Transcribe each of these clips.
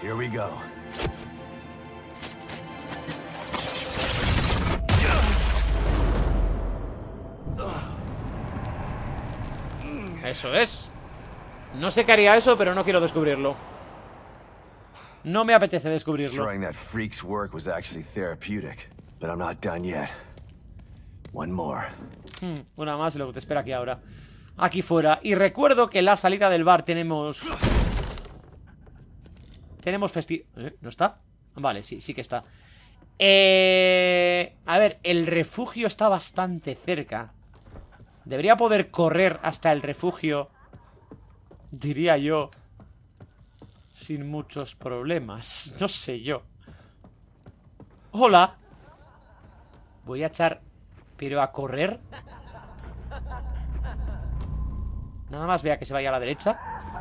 Here we go. Eso es. No sé qué haría eso, pero no quiero descubrirlo. No me apetece descubrirlo. Destroying that freak's work was actually therapeutic, but I'm not done yet. One more. Una más y lo que te espera aquí ahora. Aquí fuera. Y recuerdo que en la salida del bar tenemos... ¿No está? Vale, sí que está. A ver, el refugio está bastante cerca. Debería poder correr hasta el refugio, diría yo, sin muchos problemas. No sé yo. Hola. Voy a echar... ¿Pero a correr? Nada más vea que se vaya a la derecha.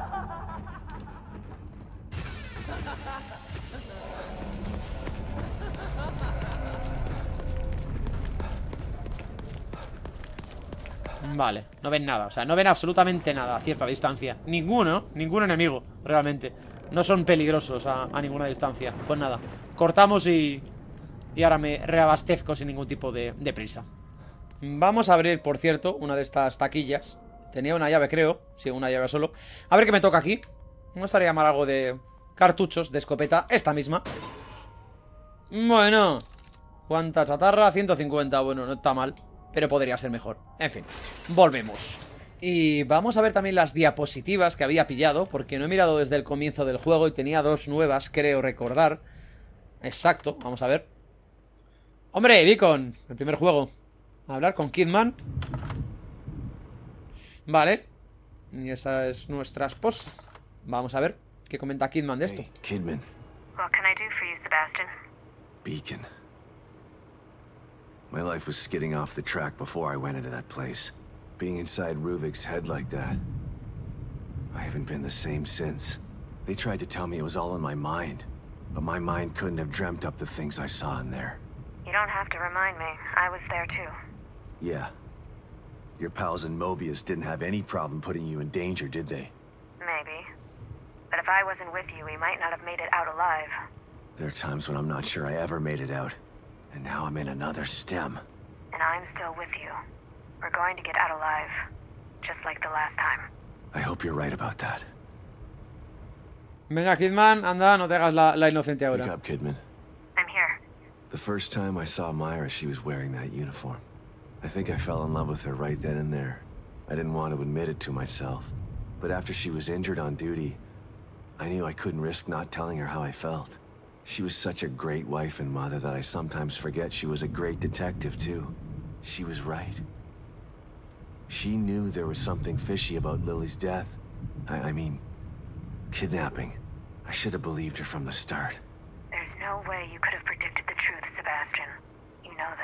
Vale, no ven nada, o sea, no ven absolutamente nada a cierta distancia. Ningún enemigo, realmente. No son peligrosos a ninguna distancia. Pues nada, cortamos y ahora me reabastezco sin ningún tipo de prisa. Vamos a abrir, por cierto, una de estas taquillas. Tenía una llave, creo. Sí, una llave solo. A ver qué me toca aquí. No estaría mal algo de cartuchos de escopeta. Esta misma. Bueno, ¿cuánta chatarra? 150, bueno, no está mal, pero podría ser mejor. En fin, volvemos. Y vamos a ver también las diapositivas que había pillado, porque no he mirado desde el comienzo del juego y tenía dos nuevas, creo recordar. Exacto, vamos a ver. ¡Hombre, Deacon! El primer juego. A hablar con Kidman. Vale. Y esa es nuestra esposa. Vamos a ver qué comenta Kidman de esto. Hey, Kidman. What can I do for you, Sebastian? Beacon. My life was skidding off the track before I went into that place. Being inside Ruvik's head like that. I haven't been the same since. They tried to tell me it was all in my mind, but my mind couldn't have dreamt up the things I saw in there. You don't have to remind me. I was there too. Yeah. Your pals in Mobius didn't have any problem putting you in danger, did they? Maybe. But if I wasn't with you, we might not have made it out alive. There are times when I'm not sure I ever made it out. And now I'm in another stem. And I'm still with you. We're going to get out alive. Just like the last time. I hope you're right about that. Venga, Kidman, anda, no te hagas la inocente Wake ahora. up, Kidman. I'm here. The first time I saw Myra, she was wearing that uniform. I think I fell in love with her right then and there. I didn't want to admit it to myself. But after she was injured on duty, I knew I couldn't risk not telling her how I felt. She was such a great wife and mother that I sometimes forget she was a great detective, too. She was right. She knew there was something fishy about Lily's death. I mean, kidnapping. I should have believed her from the start. There's no way you could have predicted the truth, Sebastian. You know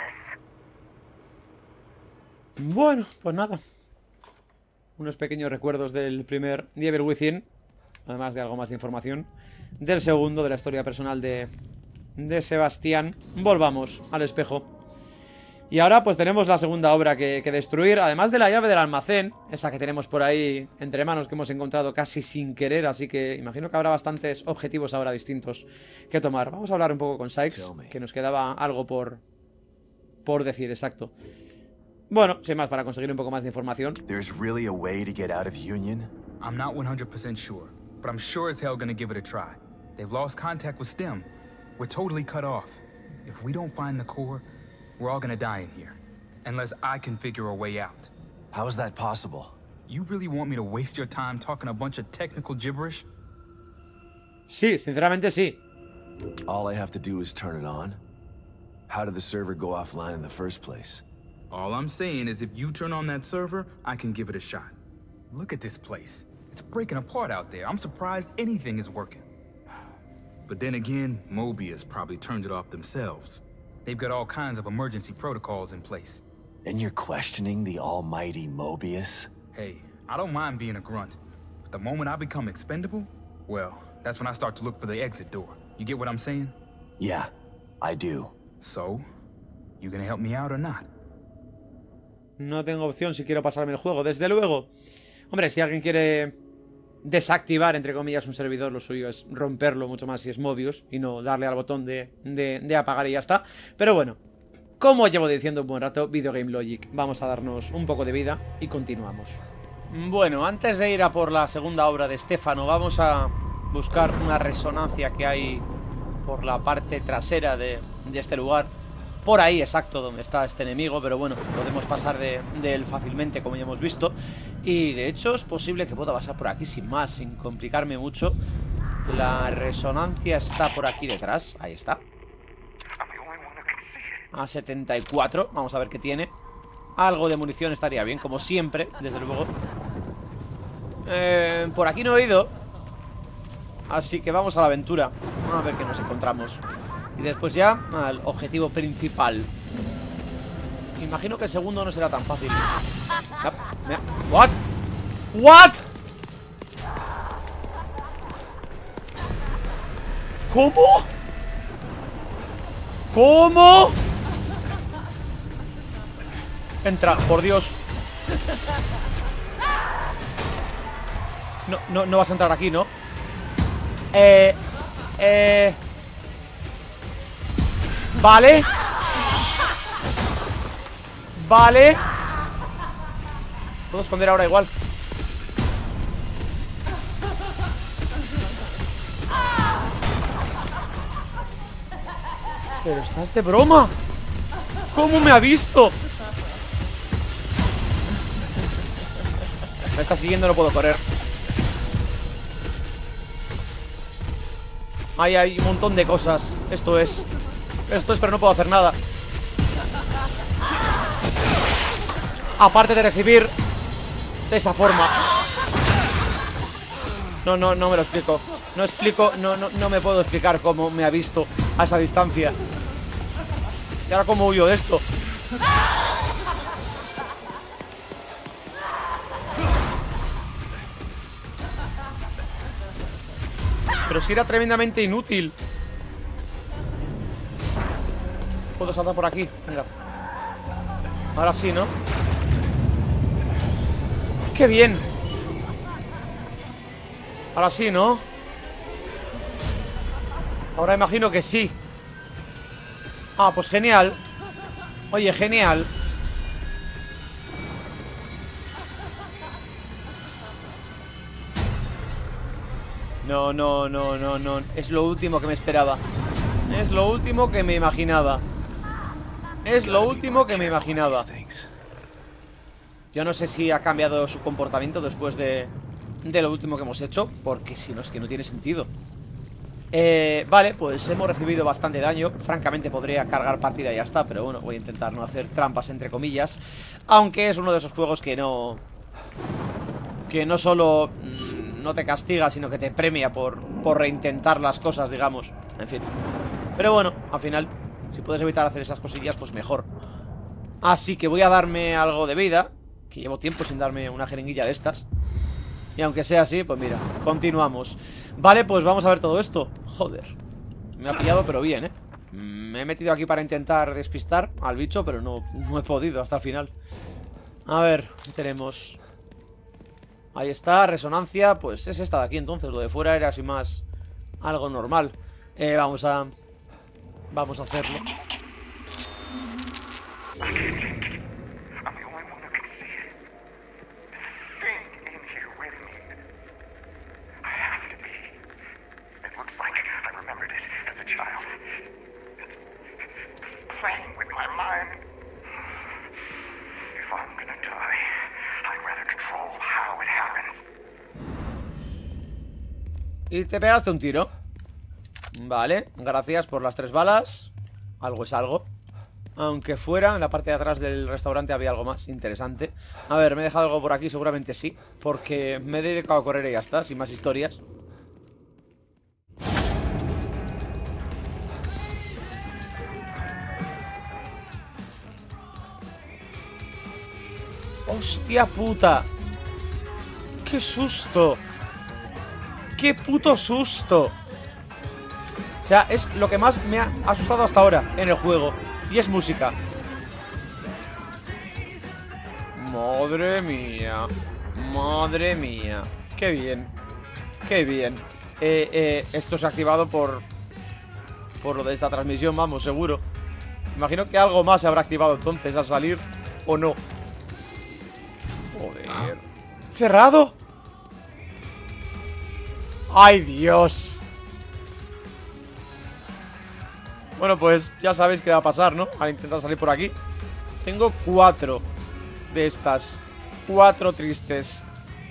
this. Bueno, pues nada. Unos pequeños recuerdos del primer The Evil Within. Además de algo más de información del segundo, de la historia personal de Sebastián. Volvamos al espejo. Y ahora pues tenemos la segunda obra que destruir. Además de la llave del almacén, esa que tenemos por ahí entre manos, que hemos encontrado casi sin querer. Así que imagino que habrá bastantes objetivos ahora distintos que tomar. Vamos a hablar un poco con Sykes, que nos quedaba algo por decir, exacto. Bueno, sin más, para conseguir un poco más de información. There's really a way to get out of Union? I'm not 100% sure, but I'm sure as hell gonna give it a try. They've lost contact with STEM. We're totally cut off. If we don't find the core, we're all gonna die in here. Unless I can figure a way out. How is that possible? You really want me to waste your time talking a bunch of technical gibberish? Sí, sinceramente sí. All I have to do is turn it on? How did the server go offline in the first place? All I'm saying is if you turn on that server, I can give it a shot. Look at this place. It's breaking apart out there. I'm surprised anything is working. But then again, Mobius probably turned it off themselves. They've got all kinds of emergency protocols in place. And you're questioning the almighty Mobius? Hey, I don't mind being a grunt. But the moment I become expendable, well, that's when I start to look for the exit door. You get what I'm saying? Yeah, I do. So, you gonna help me out or not? No tengo opción si quiero pasarme el juego, desde luego. Hombre, si alguien quiere desactivar, entre comillas, un servidor, lo suyo es romperlo mucho más si es Mobius y no darle al botón de apagar y ya está. Pero bueno, como llevo diciendo un buen rato, Video Game Logic, vamos a darnos un poco de vida y continuamos. Bueno, antes de ir a por la segunda obra de Stefano, vamos a buscar una resonancia que hay por la parte trasera de este lugar. Por ahí, exacto, donde está este enemigo. Pero bueno, podemos pasar de él fácilmente, como ya hemos visto. Y de hecho es posible que pueda pasar por aquí sin más, sin complicarme mucho. La resonancia está por aquí detrás. Ahí está. A 74, vamos a ver qué tiene. Algo de munición estaría bien, como siempre, desde luego. Por aquí no he ido, así que vamos a la aventura. Vamos a ver qué nos encontramos. Y después ya al objetivo principal. Imagino que el segundo no será tan fácil. ¿What? ¿What? ¿Cómo? ¿Cómo? Entra, por Dios. No vas a entrar aquí, ¿no? Vale. Vale. Puedo esconder ahora igual. Pero estás de broma. ¿Cómo me ha visto? Me está siguiendo, no puedo correr. Ahí hay un montón de cosas. Esto es, pero no puedo hacer nada. Aparte de recibir de esa forma. No me lo explico. No me puedo explicar cómo me ha visto a esa distancia. Y ahora cómo huyo de esto. Pero si era tremendamente inútil. Puedo saltar por aquí, venga. Ahora sí, ¿no? ¡Qué bien! Ahora sí, ¿no? Ahora imagino que sí. Ah, pues genial. Oye, genial. No. Es lo último que me esperaba. Es lo último que me imaginaba. Es lo último que me imaginaba. Yo no sé si ha cambiado su comportamiento después de lo último que hemos hecho, porque si no, es que no tiene sentido. Vale, pues hemos recibido bastante daño. Francamente podría cargar partida y ya está, pero bueno, voy a intentar no hacer trampas entre comillas. Aunque es uno de esos juegos que no solo no te castiga, sino que te premia por reintentar las cosas, digamos. En fin. Pero bueno, al final, si puedes evitar hacer esas cosillas, pues mejor. Así que voy a darme algo de vida, que llevo tiempo sin darme una jeringuilla de estas. Y aunque sea así, pues mira, continuamos. Vale, pues vamos a ver todo esto. Joder, me ha pillado pero bien, ¿eh? Me he metido aquí para intentar despistar al bicho, pero no he podido hasta el final. A ver, ¿qué tenemos? Ahí está, resonancia. Pues es esta de aquí entonces, lo de fuera era así más algo normal. Vamos a hacerlo. Y te pegaste un tiro. Vale, gracias por las 3 balas. Algo es algo. Aunque fuera, en la parte de atrás del restaurante había algo más interesante. A ver, ¿me he dejado algo por aquí? Seguramente sí, porque me he dedicado a correr y ya está, sin más historias. ¡Hostia puta! ¡Qué susto! ¡Qué puto susto! O sea, es lo que más me ha asustado hasta ahora en el juego. Y es música. Madre mía. Madre mía. Qué bien. Qué bien. Esto se ha activado por lo de esta transmisión, vamos, seguro. Imagino que algo más se habrá activado entonces al salir. ¿O no? Joder. ¿Cerrado? ¡Ay, Dios! Bueno, pues ya sabéis qué va a pasar, ¿no? Al intentar salir por aquí. Tengo 4 de estas. 4 tristes.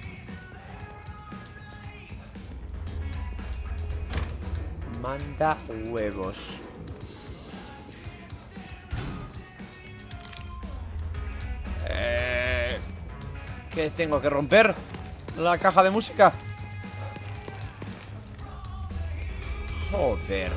Manda huevos. ¿Qué tengo que romper? ¿La caja de música? Joder.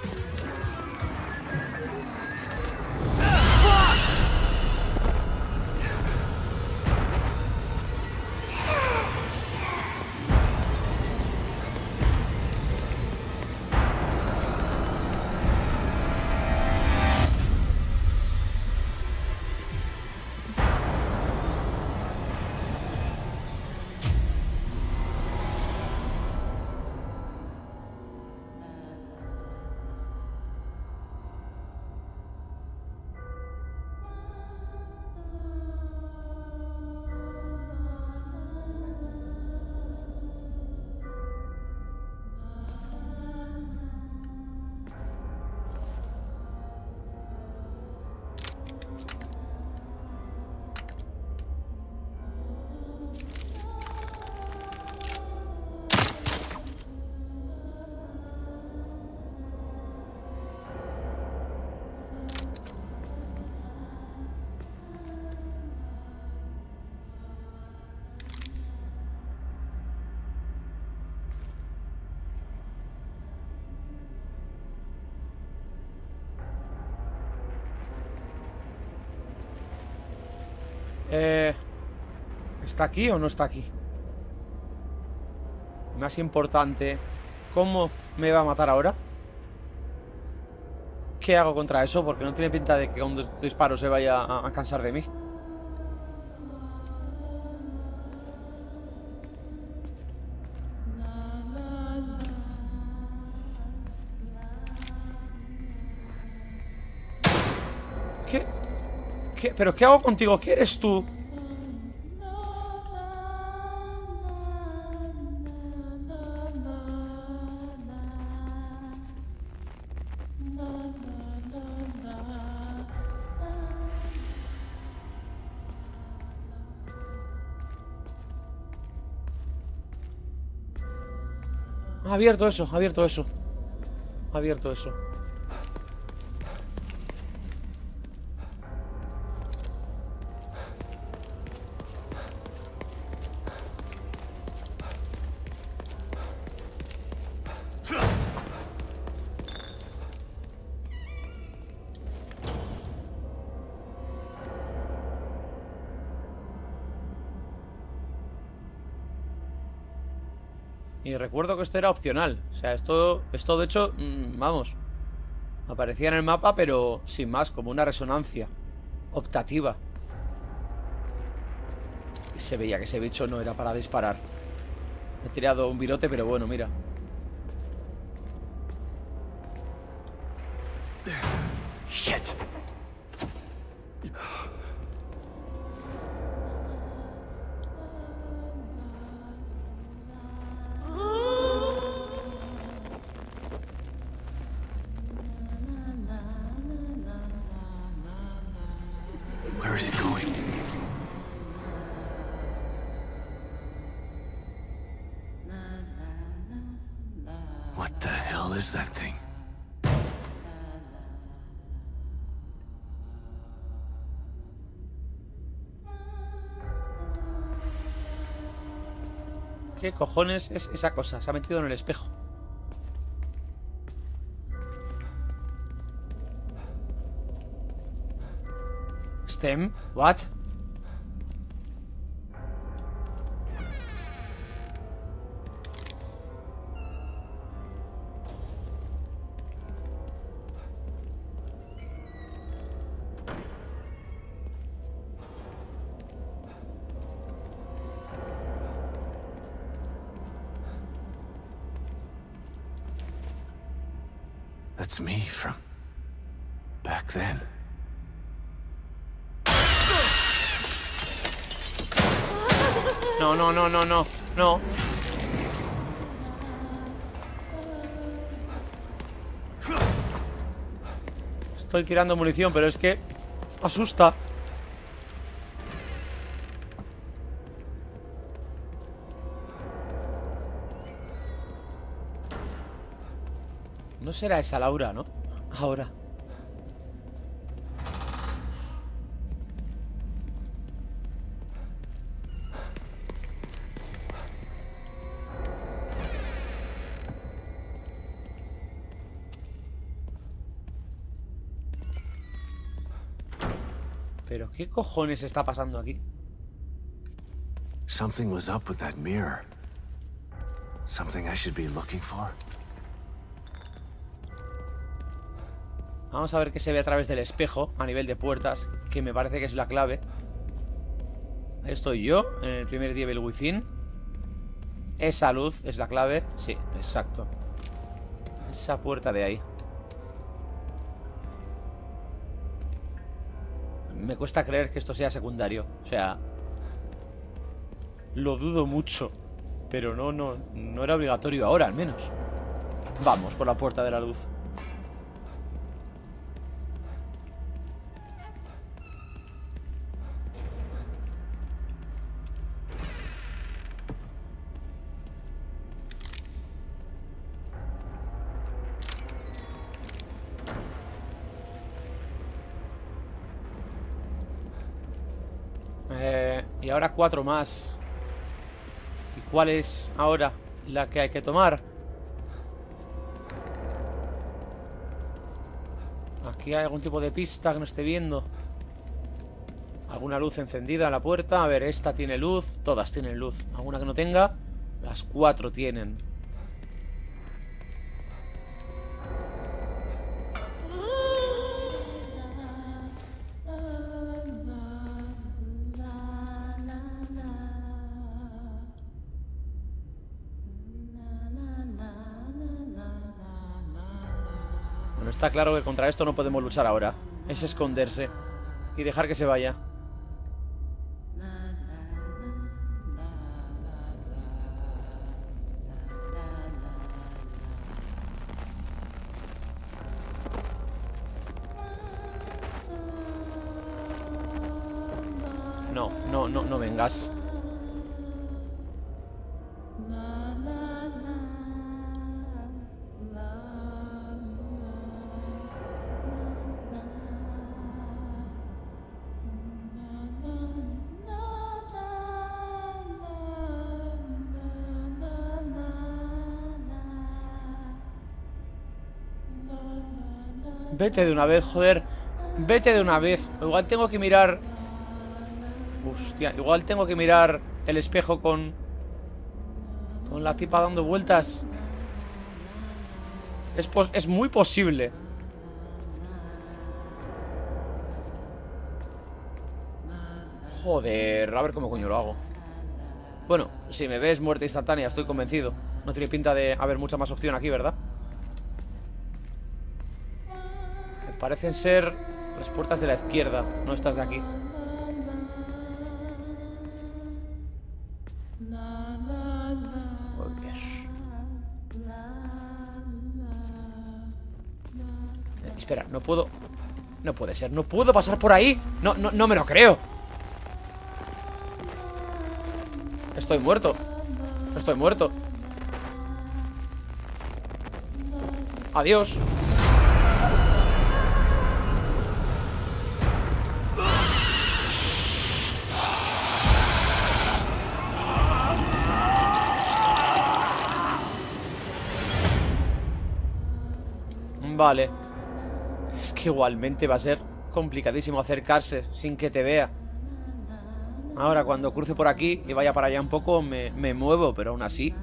¿Está aquí o no está aquí? Más importante, ¿cómo me va a matar ahora? ¿Qué hago contra eso? Porque no tiene pinta de que con un disparo se vaya a cansar de mí. ¿Qué? ¿Pero qué hago contigo? ¿Qué eres tú? Ha abierto eso, ha abierto eso. Ha abierto eso. Y recuerdo que esto era opcional. O sea, esto de hecho, vamos, aparecía en el mapa, pero sin más, como una resonancia optativa. Y se veía que ese bicho no era para disparar. He tirado un virote, pero bueno, mira. Shit. Where is it going? What the hell is that thing? ¿Qué cojones es esa cosa? Se ha metido en el espejo. ¿Stem? ¿What? That's me from back then. No, no, no, no, no. No. Estoy tirando munición, pero es que asusta. No será esa Laura, ¿no? Ahora. ¿Pero qué cojones está pasando aquí? Something was up with that mirror. Something I should be looking for. Vamos a ver qué se ve a través del espejo a nivel de puertas, que me parece que es la clave. Ahí estoy yo, en el primer Devil Within. Esa luz es la clave. Sí, exacto. Esa puerta de ahí. Me cuesta creer que esto sea secundario. O sea, lo dudo mucho. Pero no era obligatorio ahora, al menos. Vamos por la puerta de la luz. Y ahora 4 más. ¿Y cuál es ahora la que hay que tomar? Aquí hay algún tipo de pista que no esté viendo. Alguna luz encendida en la puerta. A ver, esta tiene luz. Todas tienen luz. ¿Alguna que no tenga? Las 4 tienen. Bueno, está claro que contra esto no podemos luchar ahora. Es esconderse y dejar que se vaya. No vengas. Vete de una vez, joder. Vete de una vez. Igual tengo que mirar... Hostia, igual tengo que mirar el espejo con la tipa dando vueltas. Es muy posible. Joder, a ver cómo coño lo hago. Bueno, si me ves muerte instantánea, estoy convencido. No tiene pinta de haber mucha más opción aquí, ¿verdad? Me parecen ser las puertas de la izquierda, no estas de aquí. Espera, no puedo. No puede ser, no puedo pasar por ahí. No me lo creo. Estoy muerto. Estoy muerto. Adiós. Vale. Es que igualmente va a ser complicadísimo acercarse sin que te vea. Ahora cuando cruce por aquí y vaya para allá un poco me muevo, pero aún así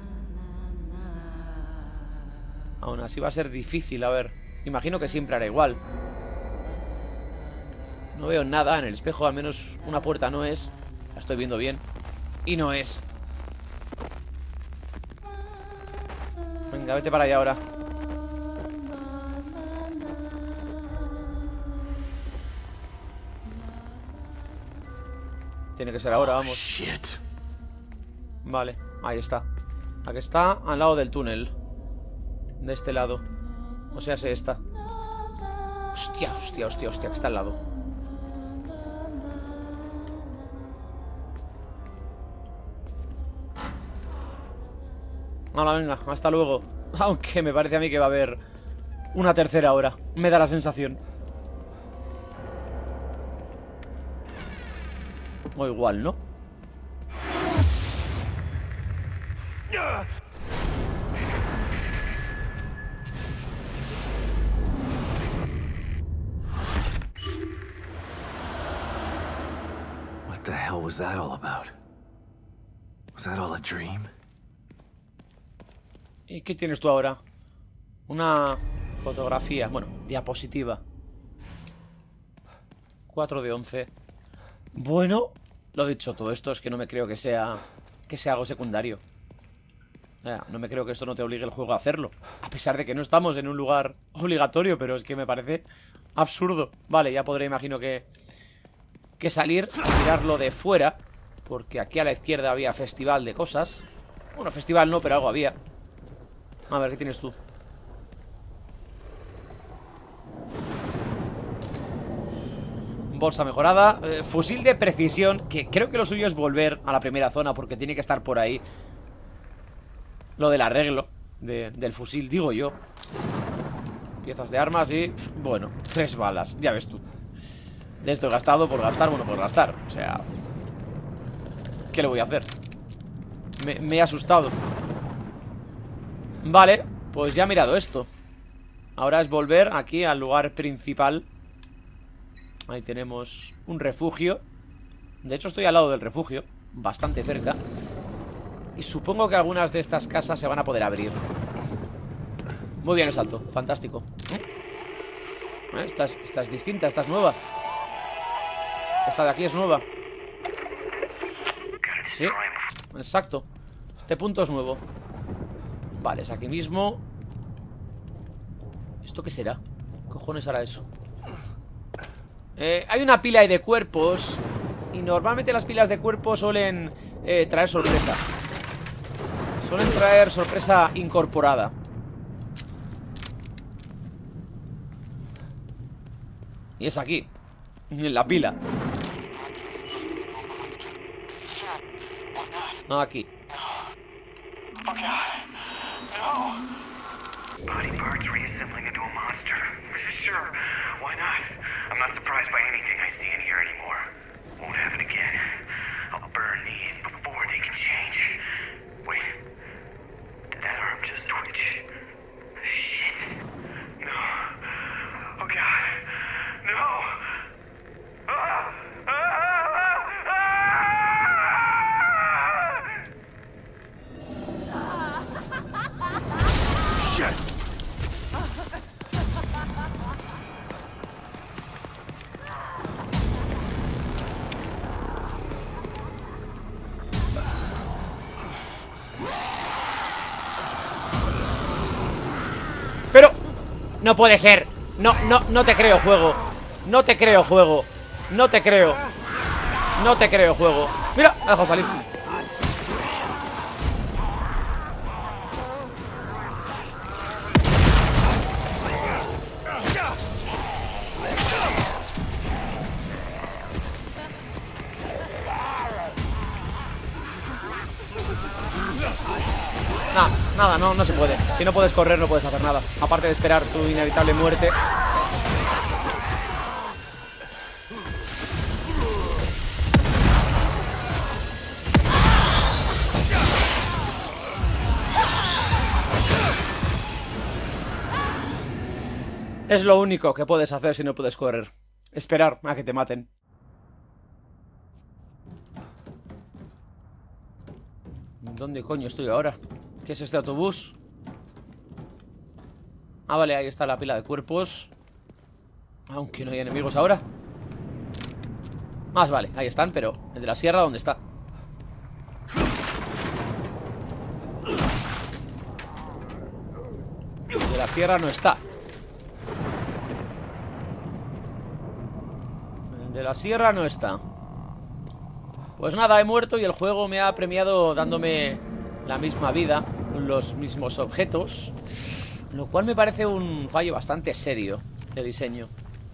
va a ser difícil, a ver. Imagino que siempre hará igual. No veo nada en el espejo, al menos una puerta no es. La estoy viendo bien. Y no es. Venga, vete para allá ahora. Tiene que ser ahora, vamos. Shit. Vale, ahí está. Aquí está, al lado del túnel. De este lado. O sea, se está. Hostia, hostia, hostia, hostia, que está al lado. Hola, venga, hasta luego. Aunque me parece a mí que va a haber una tercera hora. Me da la sensación. O igual, ¿no? What the hell was that all about? Was that all a dream? ¿Y qué tienes tú ahora? Una fotografía, bueno, diapositiva. 4 de 11. Bueno, lo dicho, todo esto es que no me creo que sea algo secundario. No me creo que esto no te obligue el juego a hacerlo. A pesar de que no estamos en un lugar obligatorio, pero es que me parece absurdo. Vale, ya podré, imagino que salir y mirarlo de fuera, porque aquí a la izquierda había festival de cosas. Bueno, festival no, pero algo había. A ver, ¿qué tienes tú? Bolsa mejorada, fusil de precisión, que creo que lo suyo es volver a la primera zona, porque tiene que estar por ahí lo del arreglo del fusil, digo yo. Piezas de armas y, bueno, 3 balas, ya ves tú. De esto he gastado por gastar, bueno, por gastar. O sea, ¿qué le voy a hacer? Me he asustado. Vale, pues ya he mirado esto. Ahora es volver aquí al lugar principal. Ahí tenemos un refugio. De hecho estoy al lado del refugio, bastante cerca. Y supongo que algunas de estas casas se van a poder abrir. Muy bien el salto, fantástico. Esta es distinta, esta es nueva. Esta de aquí es nueva. Sí, exacto. Este punto es nuevo. Vale, es aquí mismo. ¿Esto qué será? ¿Qué cojones hará eso? Hay una pila ahí de cuerpos. Y normalmente las pilas de cuerpos suelen traer sorpresa. Suelen traer sorpresa incorporada. Y es aquí, en la pila. No, aquí. Body parts reassembling into a monster. Sure, why not? I'm not surprised by anything I see in here anymore. Won't happen again. I'll burn these before they can change. Wait. Did that arm just twitch? Shit. No. Oh god. No. Ah! Ah! Ah! Shit! Pero no puede ser. No te creo, juego. No te creo, juego. No te creo. No te creo, juego. Mira, me dejo salir. Nada, no se puede. Si no puedes correr, no puedes hacer nada. Aparte de esperar tu inevitable muerte. Es lo único que puedes hacer si no puedes correr. Esperar a que te maten. ¿Dónde coño estoy ahora? ¿Qué es este autobús? Ah, vale, ahí está la pila de cuerpos. Aunque no hay enemigos ahora. Más vale, ahí están, pero el de la sierra, ¿dónde está? El de la sierra no está. El de la sierra no está. Pues nada, he muerto y el juego me ha premiado dándome la misma vida, los mismos objetos, lo cual me parece un fallo bastante serio de diseño.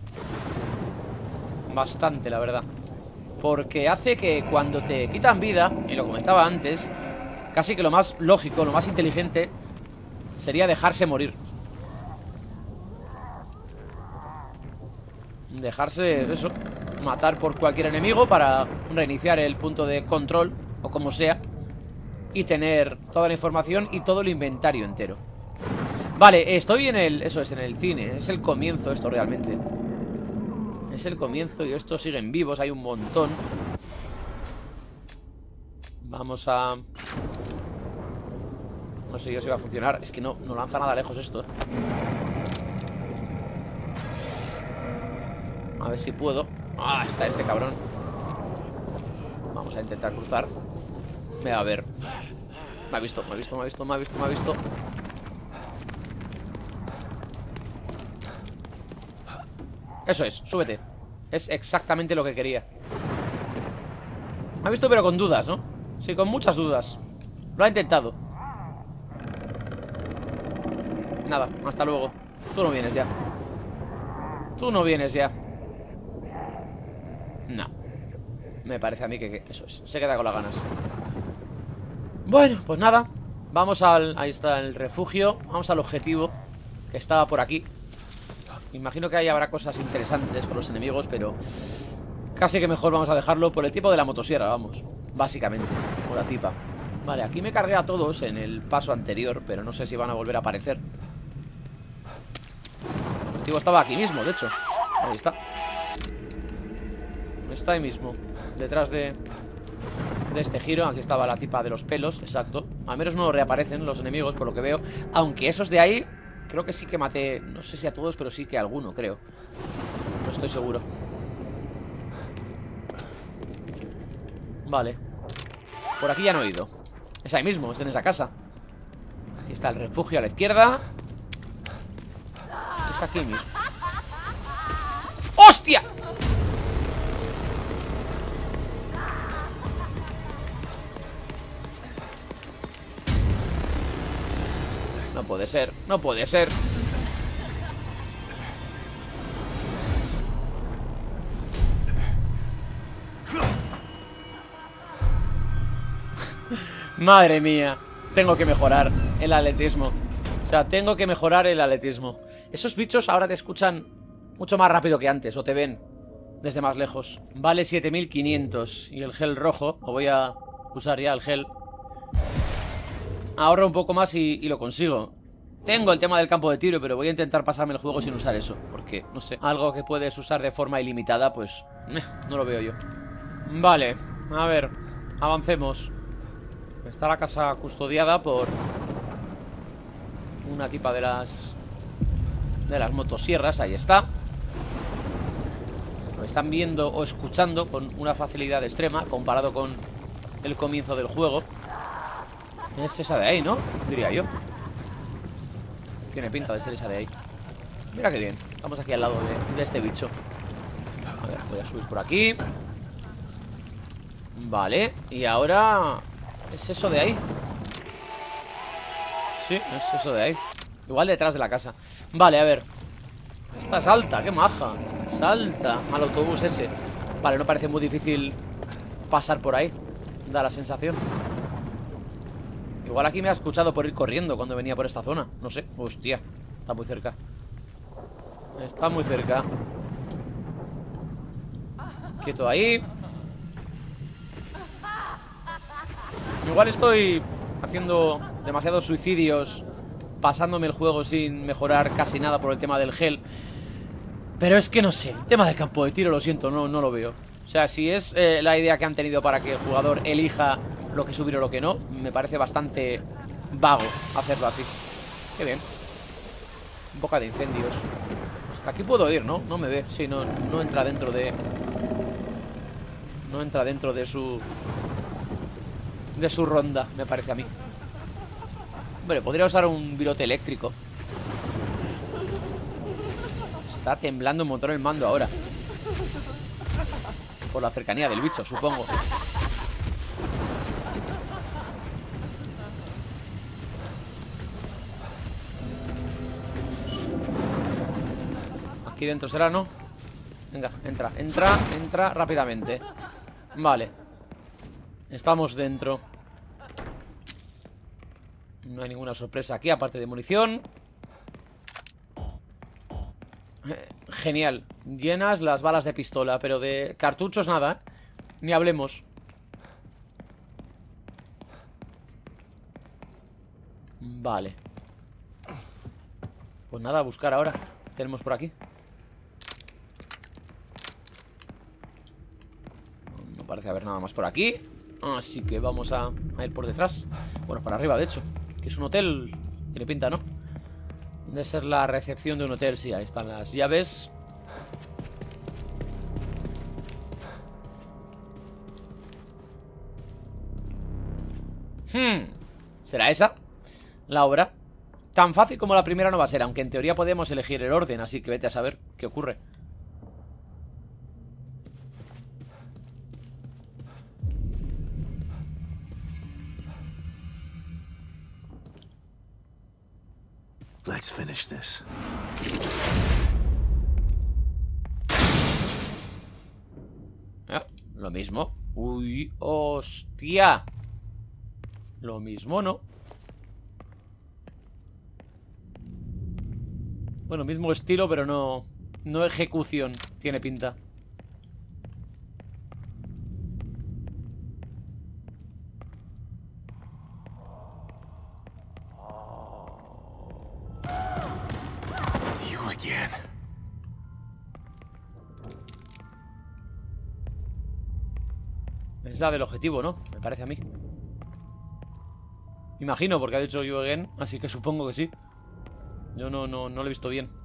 Bastante, la verdad. Porque hace que cuando te quitan vida, y lo comentaba antes, casi que lo más lógico, lo más inteligente sería dejarse morir. Dejarse, eso, matar por cualquier enemigo para reiniciar el punto de control, o como sea, y tener toda la información y todo el inventario entero. Vale, estoy en el... Eso es, en el cine. Es el comienzo esto realmente. Es el comienzo y estos siguen vivos. Hay un montón. Vamos a... No sé yo si va a funcionar. Es que no lanza nada lejos esto. A ver si puedo. Ah, está este cabrón. Vamos a intentar cruzar. A ver. Me ha visto. Eso es, súbete. Es exactamente lo que quería. Me ha visto pero con dudas, ¿no? Sí, con muchas dudas. Lo ha intentado. Nada, hasta luego. Tú no vienes ya. Tú no vienes ya. No. Me parece a mí que eso es. Se queda con las ganas. Bueno, pues nada. Vamos al... Ahí está el refugio. Vamos al objetivo, que estaba por aquí. Imagino que ahí habrá cosas interesantes con los enemigos, pero casi que mejor vamos a dejarlo por el tipo de la motosierra, vamos. Básicamente, o la tipa. Vale, aquí me cargué a todos en el paso anterior, pero no sé si van a volver a aparecer. El objetivo estaba aquí mismo, de hecho. Ahí está. Está ahí mismo, detrás de este giro. Aquí estaba la tipa de los pelos, exacto. Al menos no reaparecen los enemigos, por lo que veo. Aunque esos de ahí, creo que sí que maté. No sé si a todos, pero sí que a alguno, creo. No estoy seguro. Vale. Por aquí ya no he ido. Es ahí mismo, es en esa casa. Aquí está el refugio a la izquierda. Es aquí mismo. ¡Hostia! No puede ser, no puede ser. Madre mía. Tengo que mejorar el atletismo. O sea, tengo que mejorar el atletismo. Esos bichos ahora te escuchan mucho más rápido que antes, o te ven desde más lejos. Vale 7500. Y el gel rojo, lo voy a usar ya, el gel. Ahorro un poco más y lo consigo. Tengo el tema del campo de tiro, pero voy a intentar pasarme el juego sin usar eso. Porque, no sé, algo que puedes usar de forma ilimitada, pues no lo veo yo. Vale, a ver, avancemos. Está la casa custodiada por una tipa de las motosierras. Ahí está. Lo están viendo o escuchando con una facilidad extrema comparado con el comienzo del juego. Es esa de ahí, ¿no? Diría yo. Tiene pinta de ser esa de ahí. Mira qué bien. Estamos aquí al lado de este bicho. A ver, voy a subir por aquí. Vale. Y ahora... ¿es eso de ahí? Sí, es eso de ahí. Igual detrás de la casa. Vale, a ver. Esta salta, qué maja. Salta al autobús ese. Vale, no parece muy difícil pasar por ahí. Da la sensación. Igual aquí me ha escuchado por ir corriendo cuando venía por esta zona. No sé, hostia. Está muy cerca. Está muy cerca. Quieto ahí. Igual estoy haciendo demasiados suicidios, pasándome el juego sin mejorar casi nada por el tema del gel. Pero es que no sé, el tema del campo de tiro, lo siento, no lo veo. O sea, si es la idea que han tenido para que el jugador elija lo que subir o lo que no, me parece bastante vago hacerlo así. Qué bien. Un poco de incendios. Hasta aquí puedo ir, ¿no? No me ve. Sí, no entra dentro de... No entra dentro de su ronda, me parece a mí. Hombre, podría usar un virote eléctrico. Está temblando un montón el mando ahora. Por la cercanía del bicho, supongo. Aquí dentro será, ¿no? Venga, entra rápidamente. Vale. Estamos dentro. No hay ninguna sorpresa aquí, aparte de munición. Genial. Llenas las balas de pistola, pero de cartuchos nada, ¿eh? Ni hablemos. Vale. Pues nada, a buscar ahora. ¿Qué tenemos por aquí? No parece haber nada más por aquí. Así que vamos a ir por detrás. Bueno, por arriba, de hecho. Que es un hotel. Tiene pinta, ¿no? Debe ser la recepción de un hotel. Sí, ahí están las llaves. ¿Será esa la obra? Tan fácil como la primera no va a ser, aunque en teoría podemos elegir el orden, así que vete a saber qué ocurre. Let's finish this. Lo mismo. Uy, hostia. Lo mismo, ¿no? Bueno, mismo estilo, pero no ejecución. Tiene pinta. You again. Es la del objetivo, ¿no? Me parece a mí. Imagino, porque ha dicho you again, así que supongo que sí. Yo no lo he visto bien.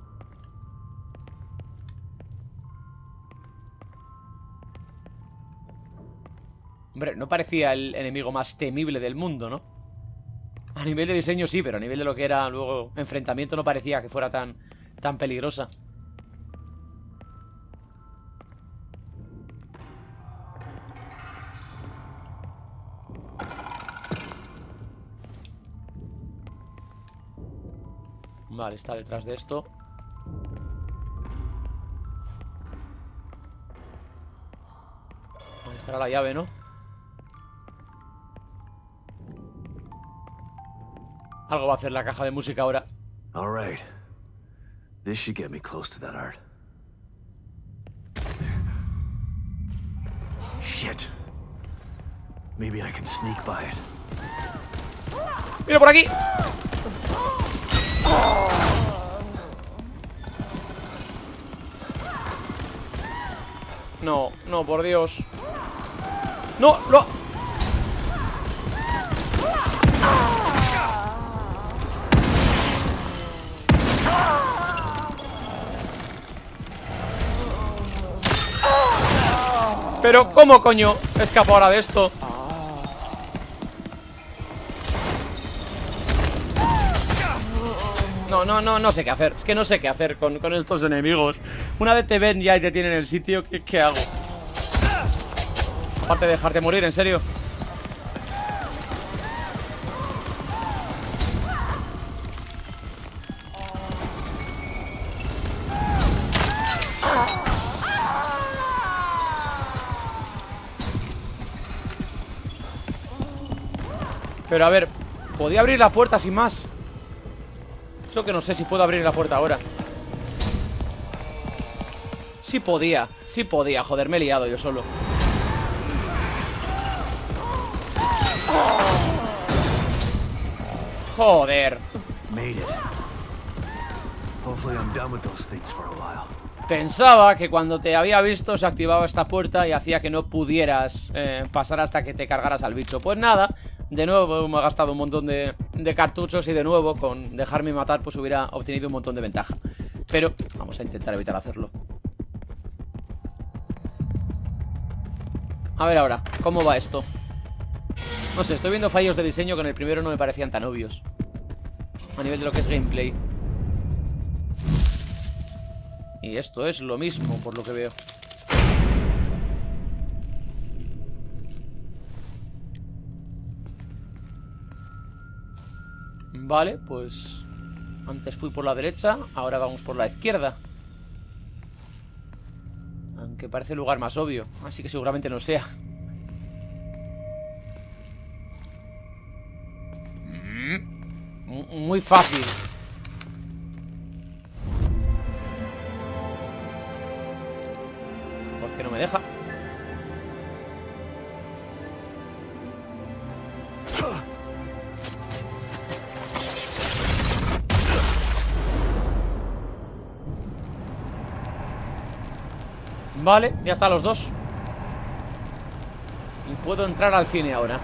Hombre, no parecía el enemigo más temible del mundo, ¿no? A nivel de diseño sí, pero a nivel de lo que era luego enfrentamiento no parecía que fuera tan peligrosa. Vale, está detrás de esto. Ahí estará la llave, ¿no? Algo va a hacer la caja de música ahora. All right. This should get me close to that art. Shit. Maybe I can sneak by it. ¡Mira por aquí! No, no, por Dios. ¡No! ¡No! Pero, ¿cómo coño escapo ahora de esto? No sé qué hacer. Es que no sé qué hacer con estos enemigos. Una vez te ven ya y te tienen en el sitio, ¿qué hago? Aparte de dejarte morir, ¿en serio? Pero a ver, podía abrir la puerta sin más. Eso que no sé si puedo abrir la puerta ahora. Sí podía, joder, me he liado yo solo. Joder. Made it. Hopefully I'm done with those things for a while. Pensaba que cuando te había visto se activaba esta puerta y hacía que no pudieras pasar hasta que te cargaras al bicho. Pues nada, de nuevo me he gastado un montón de cartuchos y de nuevo con dejarme matar pues hubiera obtenido un montón de ventaja. Pero vamos a intentar evitar hacerlo. A ver ahora, ¿cómo va esto? No sé, estoy viendo fallos de diseño que en el primero no me parecían tan obvios. A nivel de lo que es gameplay. Y esto es lo mismo, por lo que veo. Vale, pues antes fui por la derecha, ahora vamos por la izquierda. Que parece el lugar más obvio. Así que seguramente no sea. Muy fácil. ¿Por qué no me deja? Vale, ya están los dos. Y puedo entrar al cine ahora.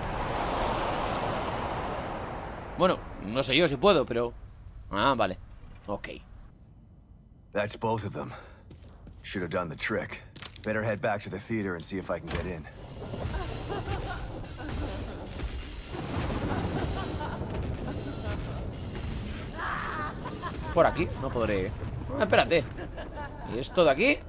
Bueno, no sé yo si puedo, pero... Ah, vale. Ok. That's both of them. Should have done the trick. Better head back to the theater and see if I can get in. Por aquí, no podré... Ah, espérate. ¿Y esto de aquí?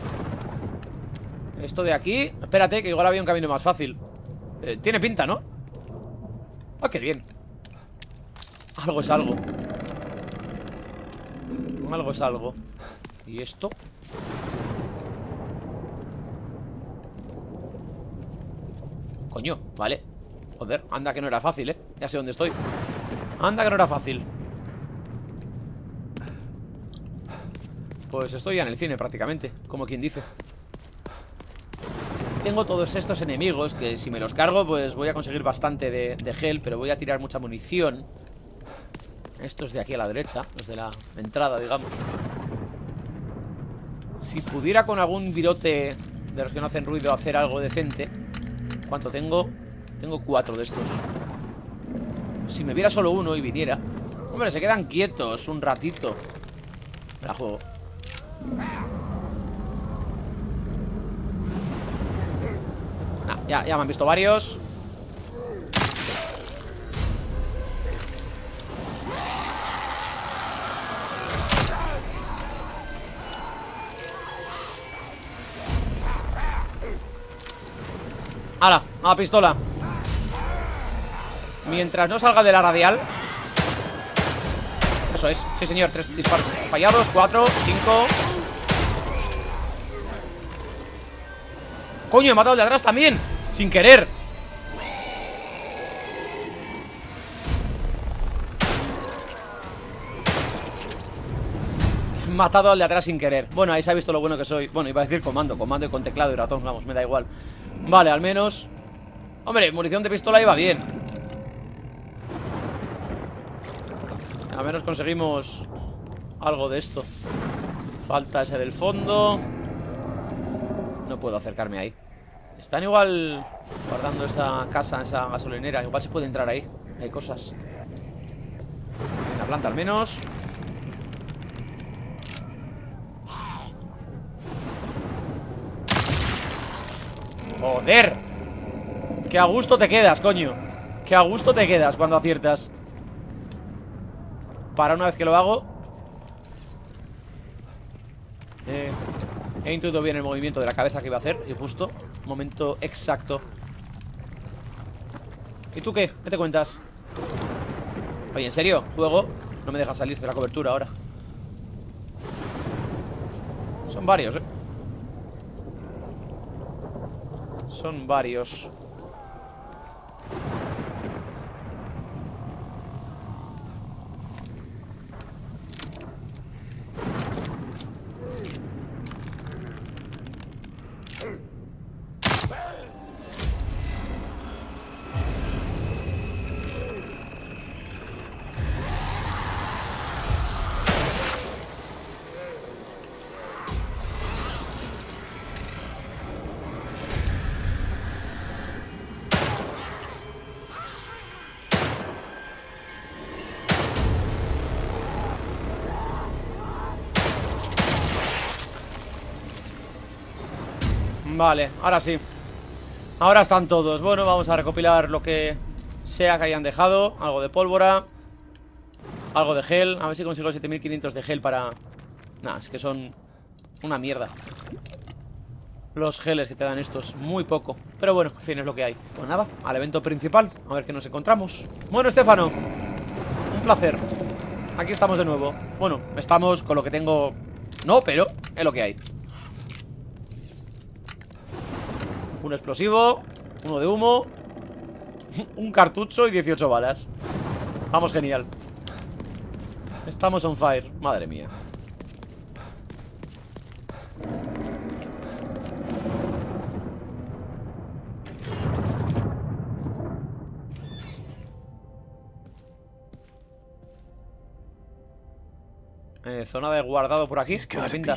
Esto de aquí... Espérate, que igual había un camino más fácil. Tiene pinta, ¿no? Ah, qué bien. Algo es algo. Algo es algo. ¿Y esto? Coño, vale. Joder, anda que no era fácil, ¿eh? Ya sé dónde estoy. Anda que no era fácil. Pues estoy ya en el cine prácticamente, como quien dice. Tengo todos estos enemigos que si me los cargo pues voy a conseguir bastante de gel, pero voy a tirar mucha munición. Estos de aquí a la derecha, los de la entrada, digamos. Si pudiera con algún virote de los que no hacen ruido hacer algo decente. ¿Cuánto tengo? Tengo 4 de estos. Si me viera solo uno y viniera. Hombre, se quedan quietos un ratito. Me la juego. Nah, ya me han visto varios. ¡Hala! A la pistola. Mientras no salga de la radial. Eso es, sí señor, 3 disparos fallados, 4, 5. Coño, he matado al de atrás también, sin querer. He matado al de atrás sin querer. Bueno, ahí se ha visto lo bueno que soy. Bueno, iba a decir comando y con teclado y ratón, vamos, me da igual. Vale, al menos. Hombre, munición de pistola iba bien. Al menos conseguimos algo de esto. Falta ese del fondo. No puedo acercarme ahí. Están igual guardando esa casa, esa gasolinera. Igual se puede entrar ahí. Hay cosas. En la planta al menos. ¡Joder! ¡Qué a gusto te quedas, coño! ¡Qué a gusto te quedas cuando aciertas! Para una vez que lo hago. He intuido bien el movimiento de la cabeza que iba a hacer. Y justo, momento exacto. ¿Y tú qué? ¿Qué te cuentas? Oye, ¿en serio? ¿Juego? No me deja salir de la cobertura ahora. Son varios, ¿eh? Son varios. Vale, ahora sí. Ahora están todos. Bueno, vamos a recopilar lo que sea que hayan dejado. Algo de pólvora. Algo de gel. A ver si consigo 7500 de gel para... Nah, es que son una mierda los geles que te dan estos. Muy poco. Pero bueno, en fin, es lo que hay. Pues nada, al evento principal. A ver qué nos encontramos. Bueno, Estefano, un placer. Aquí estamos de nuevo. Bueno, estamos con lo que tengo. No, pero es lo que hay. Un explosivo, uno de humo, un cartucho y 18 balas. Vamos, genial. Estamos on fire, madre mía. Zona de guardado por aquí. ¿Cómo pinta?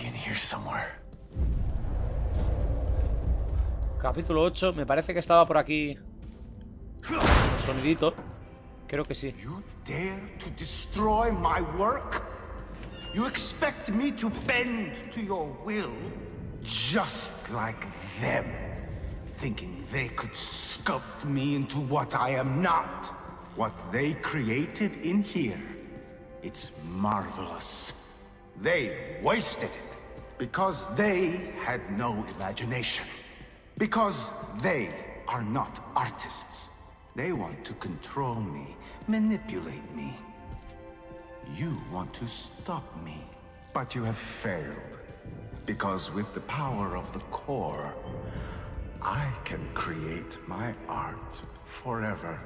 Capítulo 8. Me parece que estaba por aquí. Sonidito. Creo que sí. You dare to destroy my work? You expect me to bend to your will? Just like them, thinking they could sculpt me into what I am not. What they created in here, it's marvelous. They wasted it because they had no imagination. Because they are not artists. They want to control me, manipulate me. You want to stop me, but you have failed. Because with the power of the core, I can create my art forever.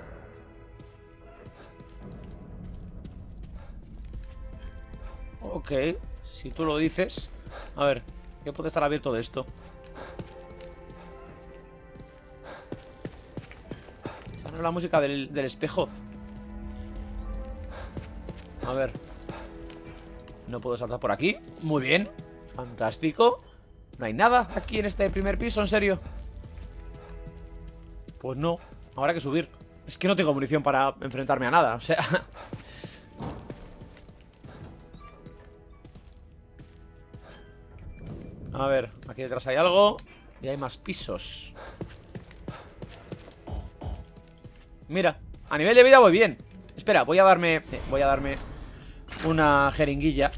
Ok, si tú lo dices. A ver, ¿qué puede estar abierto de esto? Esa no es la música del espejo. A ver. No puedo saltar por aquí. Muy bien, fantástico. No hay nada aquí en este primer piso, en serio. Pues no, habrá que subir. Es que no tengo munición para enfrentarme a nada, o sea... A ver, aquí detrás hay algo. Y hay más pisos. Mira, a nivel de vida voy bien. Espera, voy a darme una jeringuilla.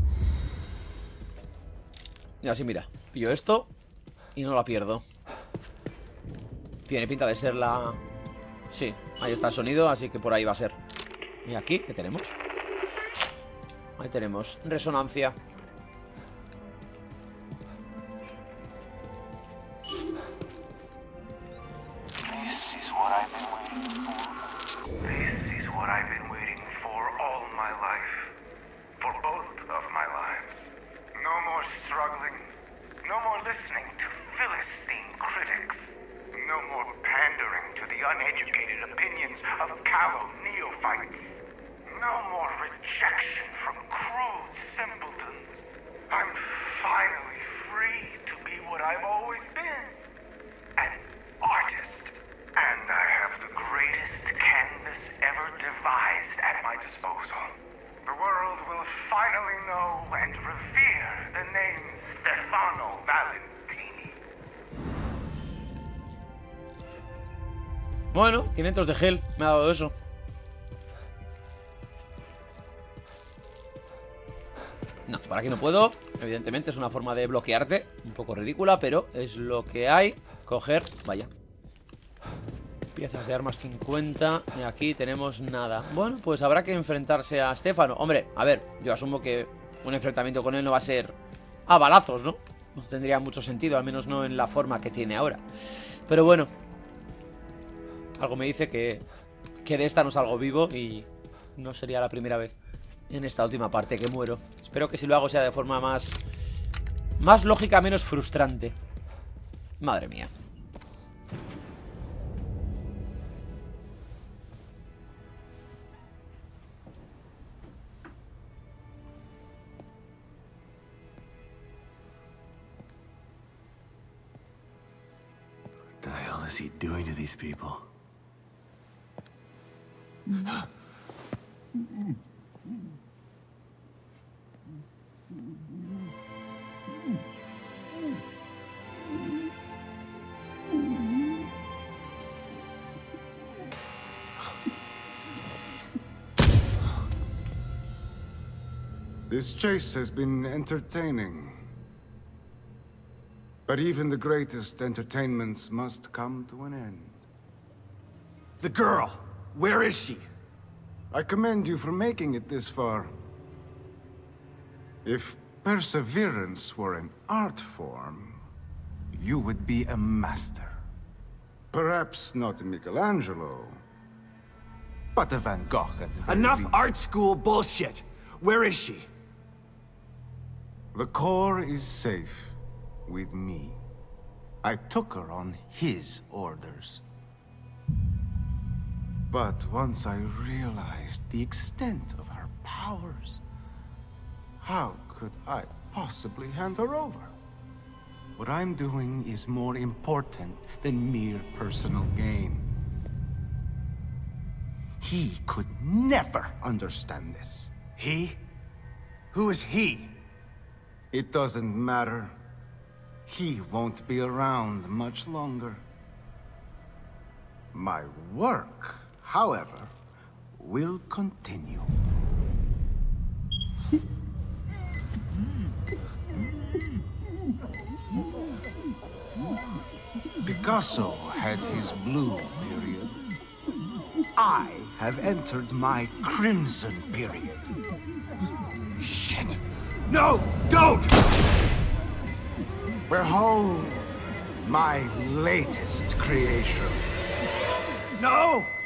Y así, mira, pillo esto y no la pierdo. Tiene pinta de ser la... Sí, ahí está el sonido, así que por ahí va a ser. Y aquí, ¿qué tenemos? Ahí tenemos resonancia. Bueno, 500 de gel, me ha dado eso. No, por aquí no puedo. Evidentemente es una forma de bloquearte. Un poco ridícula, pero es lo que hay. Coger, vaya. Piezas de armas 50. Y aquí tenemos nada. Bueno, pues habrá que enfrentarse a Stefano. Hombre, a ver, yo asumo que un enfrentamiento con él no va a ser a balazos, ¿no? No tendría mucho sentido, al menos no en la forma que tiene ahora. Pero bueno, algo me dice que de esta no salgo vivo y no sería la primera vez en esta última parte que muero. Espero que si lo hago sea de forma más lógica, menos frustrante. Madre mía. What the hell is he doing to these people? This chase has been entertaining. But even the greatest entertainments must come to an end. The girl! Where is she? I commend you for making it this far. If perseverance were an art form, you would be a master. Perhaps not Michelangelo, but a Van Gogh at the very Enough least. art school bullshit! Where is she? The core is safe with me. I took her on his orders. But once I realized the extent of her powers, how could I possibly hand her over? What I'm doing is more important than mere personal gain. He could never understand this. He? Who is he? It doesn't matter. He won't be around much longer. My work, however, will continue. Picasso had his blue period. I have entered my crimson period. Shit! No! Don't! Behold, my latest creation. No!